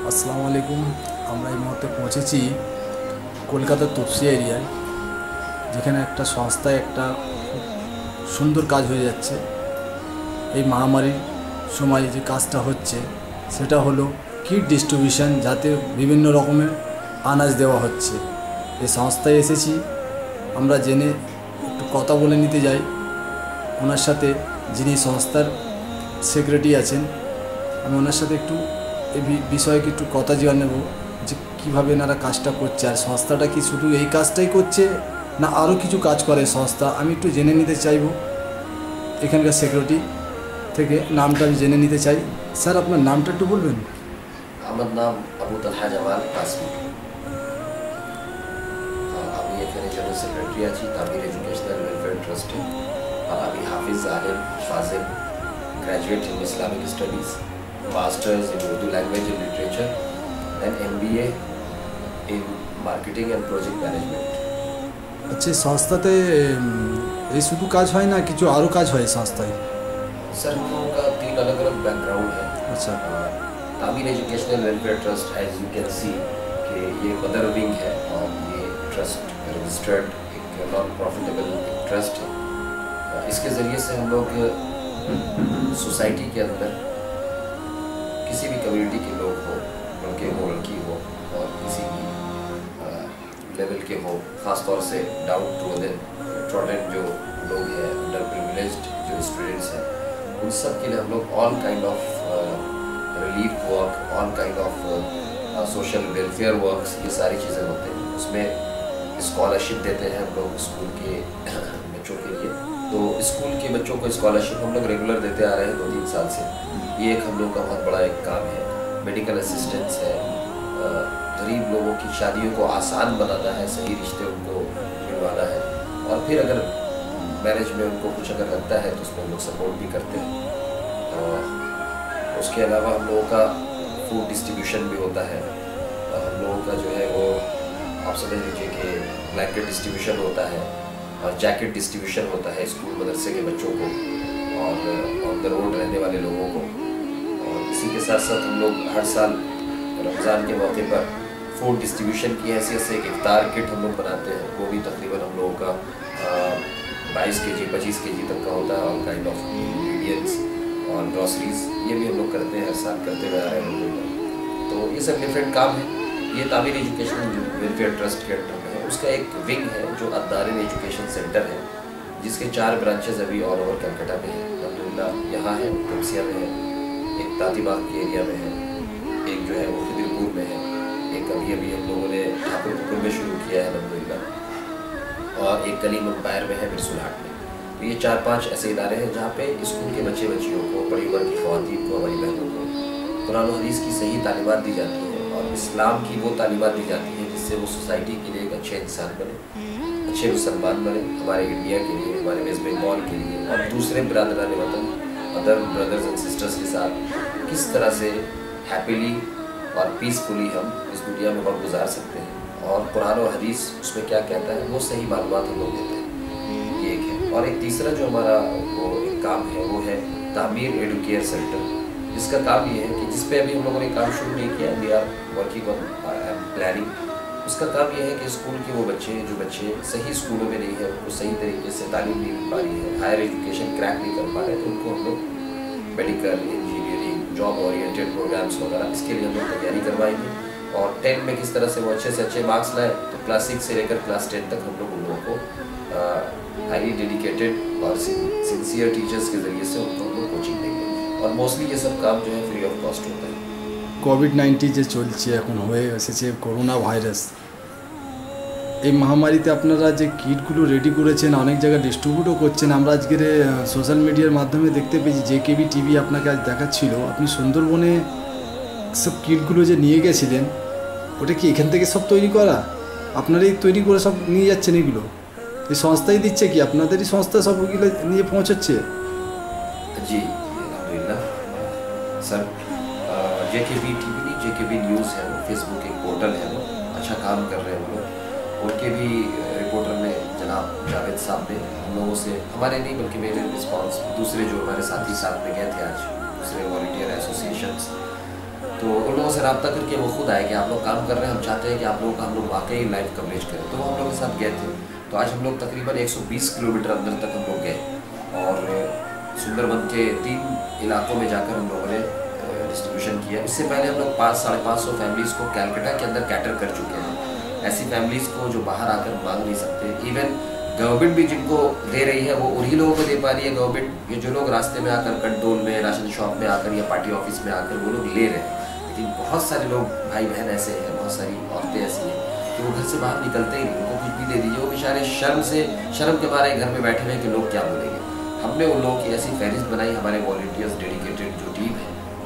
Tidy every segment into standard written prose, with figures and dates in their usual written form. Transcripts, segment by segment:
আসসালামু আলাইকুম। আমরা এই মুহূর্তে পৌঁছেছি কলকাতার তপসিয়া এরিয়ায়, যেখানে একটা সংস্থায় একটা সুন্দর কাজ হয়ে যাচ্ছে। এই মহামারীর সময় যে কাজটা হচ্ছে সেটা হলো কিট ডিস্ট্রিবিউশন, যাতে বিভিন্ন রকমের আনাজ দেওয়া হচ্ছে। এই সংস্থায় এসেছি, আমরা জেনে একটু কথা বলে নিতে যাই ওনার সাথে, যিনি সংস্থার সেক্রেটারি আছেন। আমি ওনার সাথে একটু এই বিষয়ে একটু কথা জেনে নেব যে কীভাবে এনারা কাজটা করছে, আর সংস্থাটা কি শুধু এই কাজটাই করছে না আরও কিছু কাজ করে সংস্থা। আমি একটু জেনে নিতে চাইব এখানকার সেক্রেটারি থেকে, নামটা আমি জেনে নিতে চাই। স্যার, আপনার নামটা একটু বলবেন? আমার নাম আবু তালহা জামাল কাসমি। আমি এখানে জেনারেল সেক্রেটারি আছি তামির এডুকেশনাল ওয়েলফেয়ার ট্রাস্টে। আর আমি হাফিজ আলেম ফাজিল, graduate in Islamic studies, masters in Urdu language and literature and MBA in marketing and project management। আচ্ছা, সংস্থাতে এই শুধু কাজ হয় না, কিছু আরও কাজ হয় संस्थाएं? सर, हम लोगों का 3 अलग-अलग बैकग्राउंड है। अच्छा। Tamir educational welfare trust, as you can see कि ये मदर विंग है और ये ट्रस्ट रजिस्टर्ड एक नॉन प्रॉफिटेबल ट्रस्ट है। इसके ज़रिए से हम लोग सोसाइटी के अंदर किसी भी कम्युनिटी के लोग हो, लड़के हो लड़की हो और किसी भी लेवल के हो, ख़ास तौर से डाउन ट्रोडन जो लोग हैं, अंडर प्रिविलेज्ड जो स्टूडेंट्स हैं, उन सब के लिए हम लोग all kind of relief work, all kind of social welfare works, ये सारी चीज़ें होते हैं। उसमें स्कॉलरशिप देते हैं हम लोग स्कूल के बच्चों के लिए। तो स्कूल के बच्चों को स्कॉलरशिप हम लोग रेगुलर देते आ रहे हैं 2-3 साल से। ये एक हम लोग का बहुत बड़ा एक काम है। मेडिकल असिस्टेंस है, गरीब लोगों की शादियों को आसान बनाना है, सही रिश्ते उनको मिलवाना है, और फिर अगर मैरिज में उनको कुछ अगर लगता है तो उसमें हम लोग सपोर्ट भी करते हैं। उसके अलावा हम लोगों का फूड डिस्ट्रीब्यूशन भी होता है। हम लोगों का जो है वो आप समझ लीजिए कि ब्लैंकेट डिस्ट्रीब्यूशन होता है और जैकेट डिस्ट्रीब्यूशन होता है स्कूल मदरसे के बच्चों को और ऑन द रोड रहने वाले लोगों को। और इसी के साथ साथ हम लोग हर साल रमज़ान के मौके पर फूड डिस्ट्रीब्यूशन की हैसियत से एक इफ्तार किट हम लोग बनाते हैं। वो भी तकरीबन हम लोगों का 22 kg 25 kg तक का होता है, और काइंड ऑफ इंग्रेडिएंट्स और ग्रॉसरीज, ये भी हम लोग करते हैं, हर साल करते हुए आ रहे हैं हम लोग। तो ये सब डिफरेंट काम है। ये तामीर एजुकेशनल वेलफेयर ट्रस्ट के अंडर में है। उसका एक विंग है जो अदारिन एजुकेशन सेंटर है, जिसके 4 ब्रांचेज अभी ऑल ओवर कलकत्ता में है। अल्हम्दुलिल्लाह यहाँ है, तपसिया में है, एक तातीबाग के एरिया में है, एक जो है वो खिदिरपुर में है, एक अभी हम लोगों ने ठाकुरपुर में शुरू किया है अल्हम्दुलिल्लाह, और एक कलीम एम्पायर में है बिरसुलहाट में। तो ये 4-5 ऐसे इदारे हैं जहाँ पे स्कूल के बच्चे बच्चियों को, बड़ी उम्र की ख़वातीन को, हमारी बहनों को कुरान और हदीस की सही तालीमात दी जाती है, और इस्लाम की वो तालीमात दी जाती है जिससे वो सोसाइटी के लिए एक अच्छे इंसान बने, अच्छे मुसलमान बने, हमारे इंडिया के लिए, हमारे वेस्ट बंगाल के लिए, और दूसरे बिरादरान वतन, अदर ब्रदर्स एंड सिस्टर्स के साथ किस तरह से हैप्पीली और पीसफुली हम इस दुनिया में वक्त गुजार सकते हैं, और कुरान और हदीस उसमें क्या कहता है वो सही मालूमात हम लोग देते हैं। ये एक है। और एक तीसरा जो हमारा वो एक काम है वो है तामीर एडुकेयर सेंटर, जिसका काम ये है कि जिस पे अभी हम लोगों ने काम शुरू नहीं किया, we are working on planning. उसका काम ये है कि स्कूल के वो बच्चे जो बच्चे सही स्कूलों में नहीं है, उनको सही तरीके से तालीम नहीं मिल पा रही है, हायर एजुकेशन क्रैक नहीं कर पा रहे, तो उनको हम लोग medical, engineering, job oriented programmes वगैरह इसके लिए हम लोग तैयारी करवाएंगे। और 10 में किस तरह से वो अच्छे से अच्छे मार्क्स लाए, तो क्लास 6 से लेकर क्लास 10 तक हम लोग उन लोगों को हाईली डेडिकेटेड और सिंसियर टीचर्स के ज़रिए से उनको हम लोग कोचिंग देंगे। और मोस्टली ये सब काम जो है फ्री ऑफ कॉस्ट होता है। কোভিড-19 যে চলছে এখন, হয়ে এসেছে করোনা ভাইরাস, এই মহামারীতে আপনারা যে কিটগুলো রেডি করেছেন, অনেক জায়গায় ডিস্ট্রিবিউটও করছেন। আমরা আজকের সোশ্যাল মিডিয়ার মাধ্যমে দেখতে পেয়েছি, JKB টিভি আপনাকে আজ দেখাচ্ছিল, আপনি সুন্দরবনে সব কিটগুলো যে নিয়ে গেছিলেন, ওটা কি এখান থেকে সব তৈরি করা? আপনারাই তৈরি করে সব নিয়ে যাচ্ছেন? এগুলো এই সংস্থাই দিচ্ছে কি আপনাদেরই সংস্থা সব ওইগুলো নিয়ে পৌঁছাচ্ছে? जी अल्हम्दुलिल्लाह सर, JKB टीवी नहीं, JKB न्यूज़ है वो, फेसबुक एक पोर्टल है वो, अच्छा काम कर रहे हैं वो लोग। उनके भी रिपोर्टर ने जनाब जावेद साहब ने हम लोगों से, हमारे नहीं बल्कि मेरे रिस्पांस दूसरे जो हमारे साथी साथ में गए थे आज, दूसरे वॉलंटियर एसोसिएशंस तो उन लोगों से रब्ता करके वो खुद आए कि आप लोग काम कर रहे हैं, हम चाहते हैं कि आप लोगों का हम लोग वाकई लाइव कवरेज करें। तो हम लोग के साथ गए थे। तो आज हम लोग तकरीबन 120 किलोमीटर अंदर तक हम लोग गए और सुंदरबन के 3 इलाकों में जाकर हम लोगों ने डिस्ट्रीब्यूशन किया। इससे पहले हम लोग 500-550 फैमिलीज़ को कैलकाटा के अंदर कैटर कर चुके हैं। ऐसी फैमिलीज़ को जो बाहर आकर मांग नहीं सकते। इवन गवर्नमेंट भी जिनको दे रही है वो उन्हीं लोगों को दे पा रही है गवर्नमेंट। ये जो लोग रास्ते में आकर कंट्रोल में, राशन शॉप में आकर या पार्टी ऑफिस में आकर वो लोग ले रहे हैं, लेकिन बहुत सारे लोग भाई बहन ऐसे हैं, बहुत सारी औरतें ऐसी हैं कि वो घर से बाहर निकलते ही नहीं। उनको कुछ भी दे दीजिए, वो बेचारे शर्म के मारे घर में बैठे हुए कि लोग क्या बोलेंगे। हमने उन लोगों की ऐसी फहरिस्त बनाई, हमारे वॉलंटियर्स डेडिकेटेड जो टीम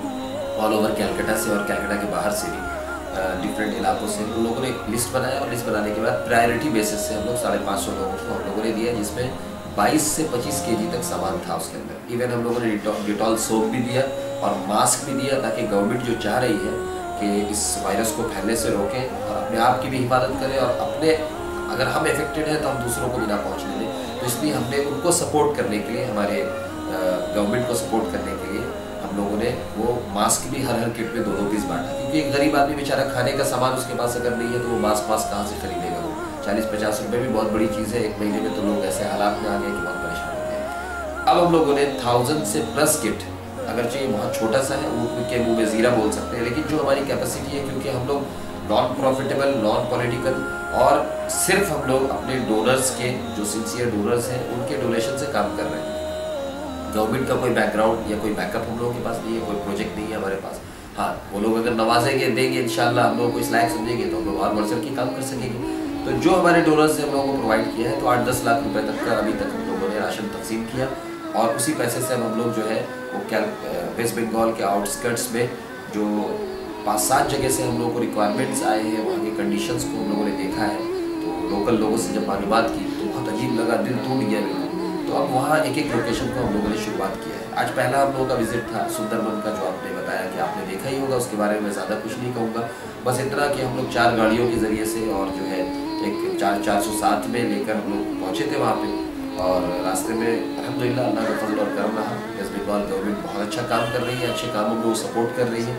है ऑल ओवर कैलकाटा से और कैलकाटा के बाहर से भी डिफरेंट इलाकों से उन लोगों ने एक लिस्ट बनाया और लिस्ट बनाने के बाद प्रायोरिटी बेसिस से हम लोग 550 लोगों को हम लोगों ने दिया, जिसमें 22 से 25 kg तक सामान था उसके अंदर। इवन हम लोगों ने डिटॉल सोप भी दिया और मास्क भी दिया, ताकि गवर्नमेंट जो चाह रही है कि इस वायरस को फैलने से रोकें और अपने आप की भी हिफाजत करें और अपने अगर हम इफेक्टेड हैं तो हम दूसरों को भी ना पहुँचने दें। तो इसलिए हमने उनको सपोर्ट करने के लिए, हमारे गवर्नमेंट को सपोर्ट करने के लिए हम लोगों ने वो मास्क भी हर किट में 2-2 पीस बांटा। क्योंकि एक गरीब आदमी बेचारा खाने का सामान उसके पास अगर नहीं है तो वो मास्क कहाँ से खरीदेगा। वो 40-50 रुपये भी बहुत बड़ी चीज़ है। एक महीने में तो लोग ऐसे हालात में आ गए कि बहुत परेशान हो गए। अब हम लोगों ने 1000 से प्लस किट, अगरचे ये बहुत छोटा सा है, वो के मुँह में ज़ीरा बोल सकते हैं, लेकिन जो हमारी कैपेसिटी है, क्योंकि हम लोग नॉन प्रॉफिटेबल, नॉन पॉलिटिकल और सिर्फ हम लोग अपने डोनर्स के, जो सिंसियर डोनर्स हैं, उनके डोनेशन से काम कर रहे हैं। गवर्नमेंट का कोई बैकग्राउंड या कोई बैकअप हम लोगों के पास नहीं है, कोई प्रोजेक्ट नहीं है हमारे पास। हाँ, वो लोग अगर नवाजेंगे, देंगे इंशाल्लाह, हम लोग को इस लायक समझेंगे तो हम लोग और बढ़ चढ़ के काम कर सकेंगे। तो जो हमारे डोनर्स हैं हम लोगों को प्रोवाइड किया है, तो 8-10 लाख रुपए तक का अभी तक हम लोगों ने राशन तकसीम किया और उसी पैसे से हम लोग जो है वो वेस्ट बंगाल के आउटस्कर्ट्स में जो 5-7 जगह से हम लोगों को रिक्वायरमेंट्स आए हैं, वहाँ के कंडीशंस को हम लोगों ने देखा है। तो लोकल लोगों से जब मालूमात की तो बहुत अजीब लगा, दिल टूट गया बिल्कुल। तो अब वहाँ एक लोकेशन को हम लोगों ने शुरुआत किया है। आज पहला हम लोगों का विजिट था सुंदरबन का, जो आपने बताया कि आपने देखा ही होगा, उसके बारे में ज़्यादा कुछ नहीं कहूँगा। बस इतना कि हम लोग 4 गाड़ियों के ज़रिए से और जो है एक 407 में लेकर हम लोग पहुँचे थे वहाँ पे। और रास्ते में अल्हम्दुलिल्लाह अल्लाह का फजल और करम रहा। वेस्ट बंगाल गवर्नमेंट बहुत अच्छा काम कर रही है, अच्छे कामों को सपोर्ट कर रही है।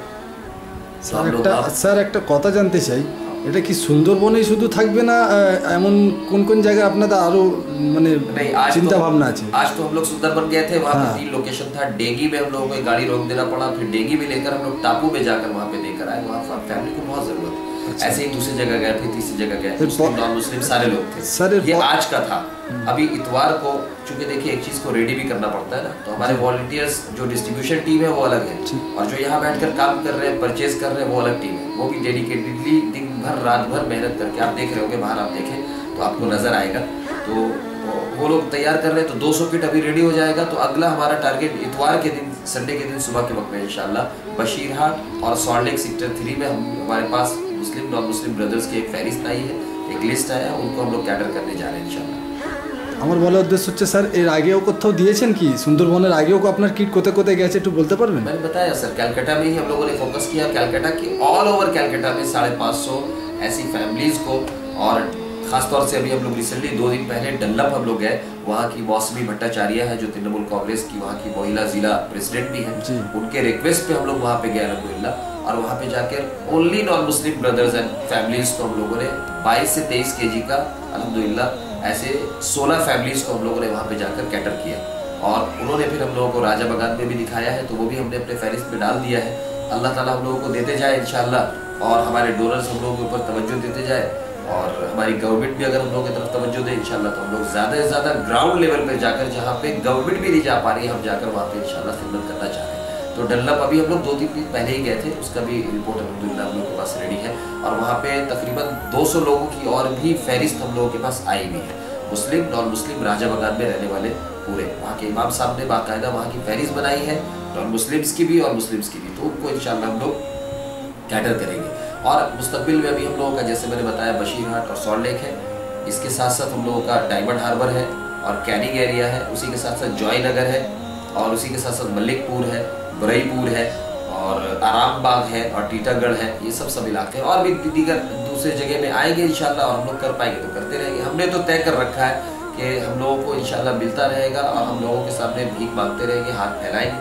স্যার একটা কথা জানতে চাই, এটা কি সুন্দরবনেই শুধু থাকবে না, এমন কোন কোন জায়গায় আপনাদের আরো মানে চিন্তা ভাবনা আছে? आज तो हम लोग सुंदरबन गए थे, वहाँ पे 3 लोकेशन था। डेगी में हम लोगों को गाड़ी रोक देना पड़ा, फिर डेगी में लेकर हम लोग टापू में जाकर वहाँ पे देकर आए। वहाँ फैमिली को बहुत जरूरत है। ऐसे ही दूसरी जगह गए, फिर तीसरी जगह गए, नॉन मुस्लिम सारे लोग थे। सर ये आज का था। अभी इतवार को चूंकि देखिए एक चीज को रेडी भी करना पड़ता है ना, तो हमारे वॉलंटियर्स जो डिस्ट्रीब्यूशन टीम है वो अलग है और जो यहाँ बैठकर काम कर रहे हैं, परचेज कर रहे हैं, वो अलग टीम है। वो भी डेडिकेटेडली दिन भर रात भर मेहनत करके, आप देख रहे होंगे बाहर, आप देखें तो आपको नजर आएगा। तो वो लोग तैयार कर रहे हैं। तो 200 किट अभी रेडी हो जाएगा। तो अगला हमारा टारगेट इतवार के दिन, संडे के दिन सुबह के वक्त में इंशाल्लाह बशीरहाट और सॉल्ट लेक सेक्टर 3 में हमारे पास मुस्लिम नॉन मुस्लिम ब्रदर्स की एक फहरिस्त आई है, एक लिस्ट आया, उनको हम लोग कैटर करने जा रहे हैं इंशाल्लाह। আমার বলার উদ্দেশ্য হচ্ছে স্যার, এর আগেও কোথাও দিয়েছেন কি? সুন্দরবনের আগেও আপনার কিট কোথায় কোথায় গেছে একটু বলতে পারবেন? मैंने बताया सर, कैलकाटा में ही हम लोगों ने फोकस किया। कैलकाटा की ऑल ओवर कैलकाटा में 550 ऐसी फैमिलीज को, और खासतौर से अभी हम लोग रिसेंटली 2 दिन पहले डल्लप हम लोग गए। वहाँ की मौसमी भट्टाचार्य है जो तृणमूल कांग्रेस की वहाँ की महिला जिला प्रेसिडेंट भी है, उनके रिक्वेस्ट पे हम लोग वहाँ पे गए अल्हम्दुलिल्लाह। और वहाँ पे जाकर only non Muslim brothers and families को हम लोगों ने 22 से 23 kg का अल्हम्दुलिल्लाह ऐसे 16 फैमिलीज को हम लोगों ने वहाँ पे जाकर कैटर किया। और उन्होंने फिर हम लोगों को राजा बगान में भी दिखाया है, तो वो भी हमने अपने फहरिस्त में डाल दिया है। अल्लाह ताला हम लोगों को देते जाए इंशाल्लाह, और हमारे डोनर्स हम लोगों के ऊपर तवज्जो देते जाए, और हमारी गवर्नमेंट भी अगर हम लोगों की तरफ तवज्जो दे इंशाल्लाह, तो हम लोग ज़्यादा से ज़्यादा ग्राउंड लेवल पर जाकर, जहाँ पे गवर्नमेंट भी नहीं जा पा रही है, हम जाकर वहाँ पे इंशाल्लाह खिदमत करना चाह रहे हैं। तो डल्लप अभी हम लोग 2-3 दिन पहले ही गए थे, उसका भी रिपोर्ट अल्हम्दुलिल्लाह हम लोग के पास रेडी है। और वहाँ पे तकरीबन 200 लोगों की और भी फहरिस्त हम लोगों के पास आई हुई है, मुस्लिम नॉन मुस्लिम राजा बगान में रहने वाले पूरे। वहाँ के इमाम साहब ने बाकायदा वहाँ की फहरिस्त बनाई है, नॉन मुस्लिम्स की भी और मुस्लिम्स की भी। तो उनको इंशाल्लाह हम लोग कैटर करेंगे। और मुस्तकबिल में अभी हम लोगों का, जैसे मैंने बताया, बशीरहाट और सॉल्ट लेक है। इसके साथ साथ हम लोगों का डायमंड हार्बर है और कैनिंग एरिया है, उसी के साथ साथ जॉय नगर है, और उसी के साथ साथ मलिकपुर है, बुरईपुर है, और आराम बाग है, और टीटागढ़ है। ये सब इलाके हैं, और भी दीगर दूसरे जगह में आएंगे इंशाल्लाह, और हम लोग कर पाएंगे तो करते रहेंगे। हमने तो तय कर रखा है कि हम लोगों को इंशाल्लाह मिलता रहेगा, और हम लोगों के सामने भीख मांगते रहेंगे, हाथ फैलाएंगे,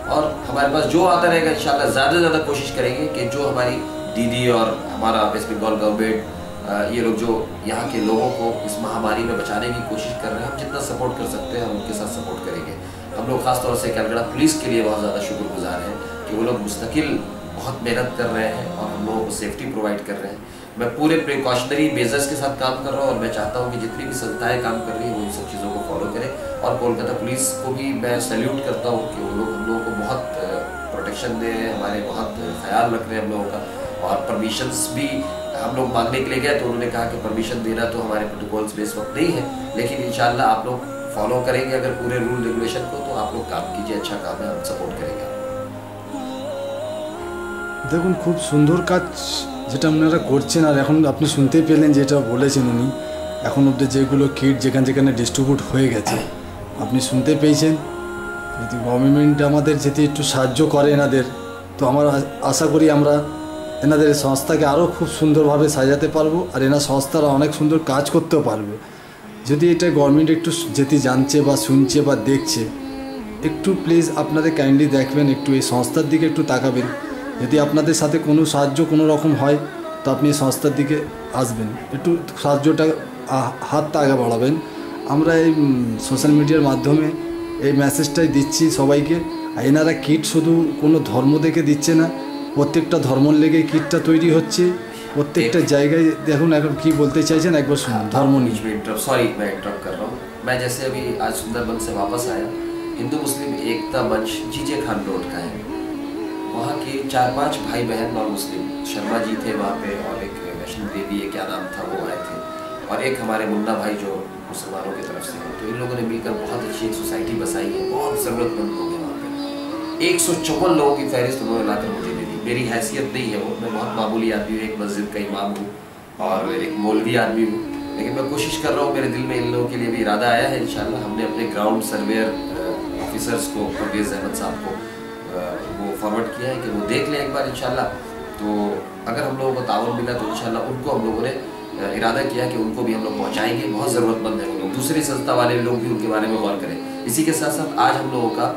और हमारे पास जो आता रहेगा इंशाल्लाह ज़्यादा से ज़्यादा कोशिश करेंगे कि जो हमारी दीदी और हमारा वेस्ट बंगाल गवर्नमेंट ये लोग जो यहाँ के लोगों को इस महामारी में बचाने की कोशिश कर रहे हैं, हम जितना सपोर्ट कर सकते हैं हम उनके साथ सपोर्ट करेंगे। हम लोग खासतौर से कैलकाटा पुलिस के लिए बहुत ज़्यादा शुक्रगुजार हैं कि वो लोग मुस्तकिल बहुत मेहनत कर रहे हैं और हम लोगों को सेफ्टी प्रोवाइड कर रहे हैं। मैं पूरे प्रिकॉशनरी मेजर्स के साथ काम कर रहा हूँ और मैं चाहता हूँ कि जितनी भी संस्थाएं काम कर रही हैं वो इन सब चीज़ों को फॉलो करें। और कोलकाता पुलिस को भी मैं सैल्यूट करता हूँ कि वो लोग हम लोगों को बहुत प्रोटेक्शन दे रहे हैं, हमारे बहुत ख्याल रख रहे हैं हम लोगों का। और परमिशंस भी हम लोग मांगने के लिए गए तो उन्होंने कहा कि परमिशन देना तो हमारे प्रोटोकॉल्स में इस वक्त नहीं है, लेकिन इंशाल्लाह आप लोग फॉलो करेंगे अगर पूरे रूल रेगुलेशन को, तो आप लोग काम कीजिए, अच्छा काम है, हम सपोर्ट करेंगे। দেখুন খুব সুন্দর কাজ যেটা আপনারা করছেন। আর এখন আপনি শুনতেই পেলেন যেটা বলেছেন উনি, এখন অবধি যেগুলো কিট যেখানে ডিস্ট্রিবিউট হয়ে গেছে আপনি শুনতে পেয়েছেন। যদি গভর্নমেন্ট আমাদের যদি একটু সাহায্য করে এনাদের, তো আমার আশা করি আমরা এনাদের সংস্থাকে আরও খুব সুন্দরভাবে সাজাতে পারবো আর এনার সংস্থারা অনেক সুন্দর কাজ করতেও পারবে। যদি এটা গভর্নমেন্ট একটু যেটি জানছে বা শুনছে বা দেখছে, একটু প্লিজ আপনাদের কাইন্ডলি দেখবেন, একটু এই সংস্থার দিকে একটু তাকাবেন। যদি আপনাদের সাথে কোনো সাহায্য কোনো রকম হয় তো আপনি সংস্থার দিকে আসবেন, একটু সাহায্যটা হাতটা আগে বাড়াবেন। আমরা এই সোশ্যাল মিডিয়ার মাধ্যমে এই মেসেজটাই দিচ্ছি সবাইকে। আর এনারা কিট শুধু কোনো ধর্ম দেখে দিচ্ছে না, প্রত্যেকটা ধর্মর লেগে কিটটা তৈরি হচ্ছে প্রত্যেকটা জায়গায়। দেখুন এখন কী বলতে চাইছেন একবার শুনুন। ধর্ম নিয়ে सॉरी मैं इंटरप्ट कर रहा हूँ। मैं जैसे अभी आज सुंदरबन से वापस आया, हिंदू मुस्लिम एकता मंच जीजे खान रोड का है, वहाँ के 4-5 भाई बहन और मुस्लिम शर्मा जी थे वहाँ पे, और एक वैष्णो देवी क्या नाम था वो आए थे, और एक हमारे मुन्ना भाई जो मुसलमानों की तरफ से हैं। तो इन लोगों ने मिलकर बहुत अच्छी एक सोसाइटी बसाई है, बहुत ज़रूरतमंद लोग हैं वहाँ पे। 154 लोगों की फहरिस्त उन्होंने लाकर मुझे दे दी। मेरी हैसियत नहीं है वो, मैं बहुत मामूली आदमी हूँ, एक मस्जिद का इमाम हूँ और एक मौलवी आदमी हूँ, लेकिन मैं कोशिश कर रहा हूँ, मेरे दिल में इन लोगों के लिए भी इरादा आया है। इंशाल्लाह हमने अपने ग्राउंड सर्वेयर ऑफिसर्स को, परवेज़ अहमद साहब को वो फॉरवर्ड किया है कि वो देख लें एक बार इंशाल्लाह। तो अगर हम लोगों को ताउन मिला तो इंशाल्लाह उनको हम लोगों ने इरादा किया कि उनको भी हम लोग पहुँचाएंगे, बहुत ज़रूरतमंद है वो लोग, दूसरी संस्था वाले लोग भी उनके बारे में गौर करें। इसी के साथ साथ आज हम लोगों का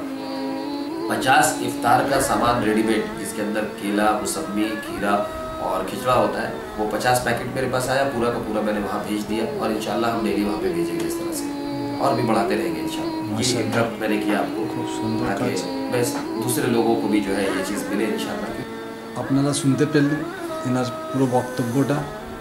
50 इफ्तार का सामान रेडीमेड, जिसके अंदर केला, मौसमी, खीरा और खिचड़ा होता है, वो 50 पैकेट मेरे पास आया, पूरा का पूरा मैंने वहाँ भेज दिया और इंशाल्लाह हम डेली वहाँ पे भेजेंगे इस तरह से, और भी बढ़ाते रहेंगे इंशाल्लाह। ये इंटरप्ट मैंने किया आपको, ताकि बस दूसरे लोगों को भी जो है ये चीज़ मिले इंशाल्लाह। আপনারা শুনতে পেলেন এনার পুরো বক্তব্যটা,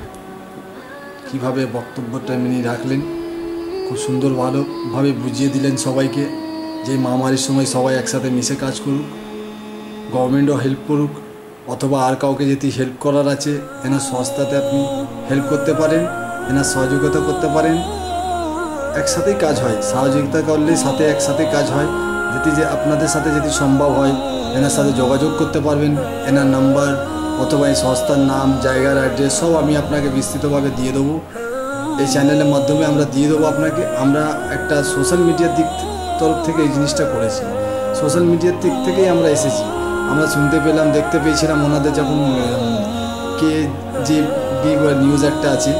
কীভাবে বক্তব্যটা মিনি রাখলেন, খুব সুন্দর ভালোভাবে বুঝিয়ে দিলেন সবাইকে যে মহামারীর সময় সবাই একসাথে মিশে কাজ করুক, গভর্নমেন্টও হেল্প করুক, অথবা আর কাউকে যদি হেল্প করার আছে এনার সংস্থাতে আপনি হেল্প করতে পারেন, এনার সহযোগিতা করতে পারেন। একসাথেই কাজ হয়, সহযোগিতা করলে সাথে একসাথে কাজ হয়। যদি যে আপনাদের সাথে যদি সম্ভব হয় এনার সাথে যোগাযোগ করতে পারবেন, এনার নাম্বার অথবা এই সংস্থার নাম, জায়গার অ্যাড্রেস সব আমি আপনাকে বিস্তৃতভাবে দিয়ে দেবো, এই চ্যানেলের মাধ্যমে আমরা দিয়ে দেবো আপনাকে। আমরা একটা সোশ্যাল মিডিয়ার তরফ থেকে এই জিনিসটা করেছি, সোশ্যাল মিডিয়ার দিক থেকেই আমরা এসেছি। আমরা শুনতে পেলাম, দেখতে পেয়েছিলাম ওনাদের যখন KJB নিউজ একটা আছে,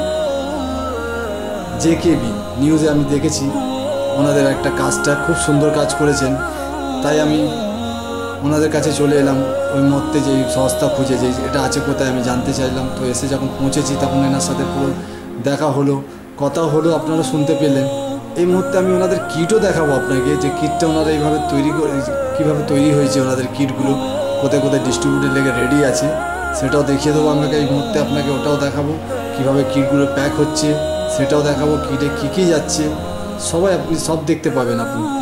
JKB নিউজে আমি দেখেছি ওনাদের একটা কাজটা খুব সুন্দর কাজ করেছেন, তাই আমি ওনাদের কাছে চলে এলাম। ওই মুহূর্তে যে সংস্থা খুঁজে যে এটা আছে কোথায় আমি জানতে চাইলাম, তো এসে যখন পৌঁছেছি তখন এনার সাথে পুরো দেখা হলো, কথা হলো, আপনারা শুনতে পেলেন। এই মুহূর্তে আমি ওনাদের কিটও দেখাবো আপনাকে, যে কিটটা ওনারা এইভাবে তৈরি করে, কীভাবে তৈরি হয়েছে ওনাদের কিটগুলো, কোথায় কোথায় ডিস্ট্রিবিউটের লেগে রেডি আছে সেটাও দেখিয়ে দেবো আমাকে এই মুহূর্তে। আপনাকে ওটাও দেখাবো কীভাবে কিটগুলো প্যাক হচ্ছে, সেটাও দেখাবো, কিটে কী কী যাচ্ছে, সবাই আপনি সব দেখতে পাবেন আপনি।